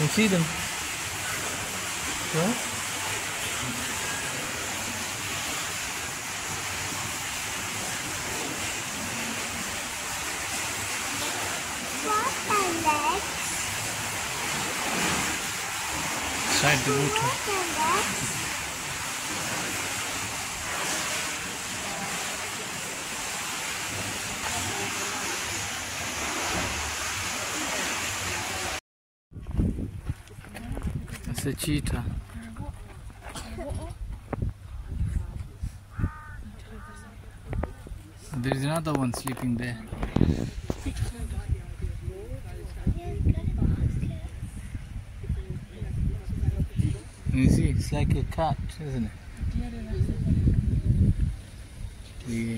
You see them? Yeah? What are legs? Inside the water. What are legs? It's a cheetah. There's another one sleeping there. You see, it's like a cat, isn't it? Yeah.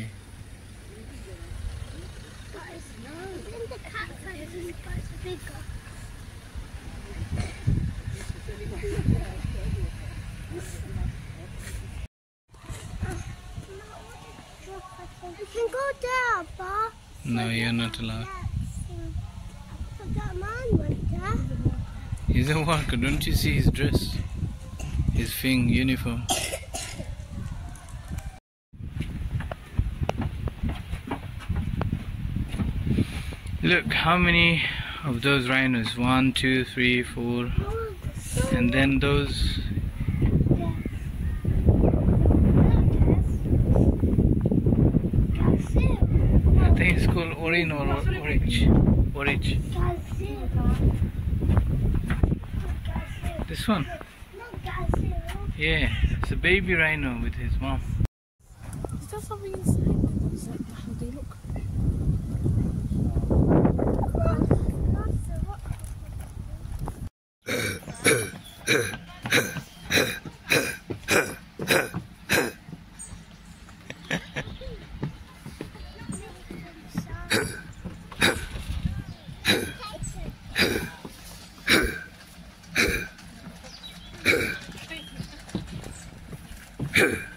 In the cat size, it's bigger. You can go there, Bob. No, you're not allowed. But that man went there. He's a worker, don't you see his dress? His thing, uniform. Look, how many of those rhinos? 1, 2, 3, 4. And then those. I think it's called Orin or Orich. This one? Yeah, it's a baby rhino with his mom. Is there something inside? Is that how they look? Huh.